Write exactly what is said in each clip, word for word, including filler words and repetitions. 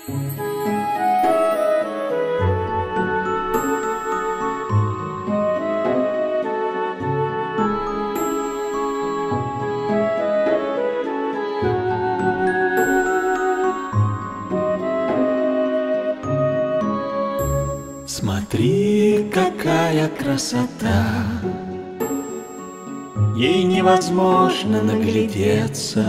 Смотри, какая красота, ей невозможно наглядеться.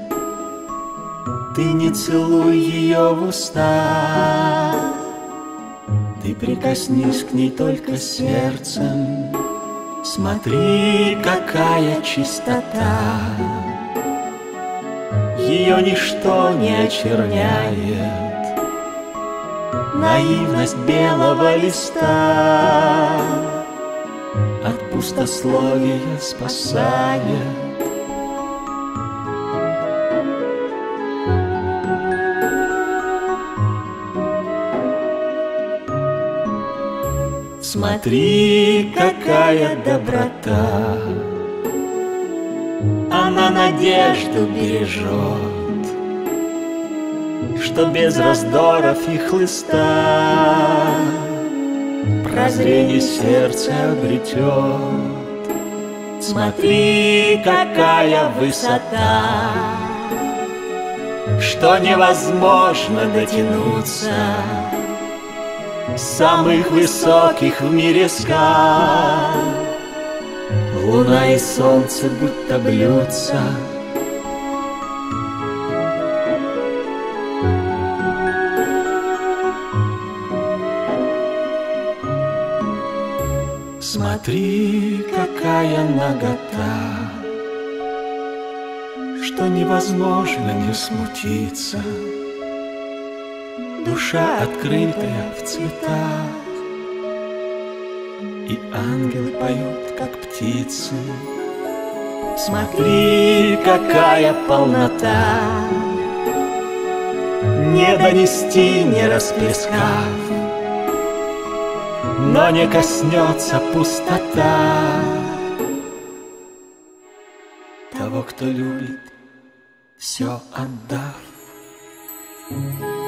Ты не целуй ее в уста, ты прикоснись к ней только сердцем. Смотри, какая чистота, ее ничто не очерняет. Наивность белого листа от пустословия спасает. Смотри, какая доброта, она надежду бережет, что без раздоров и хлыста прозрение сердца обретет. Смотри, какая высота, что невозможно дотянуться самых высоких в мире скал. Луна и солнце будто блюдца, смотри, какая нагота, что невозможно не смутиться. Душа открытая в цветах, и ангелы поют, как птицы. Смотри, какая полнота, не донести, не расплескав, но не коснется пустота того, кто любит, все отдав.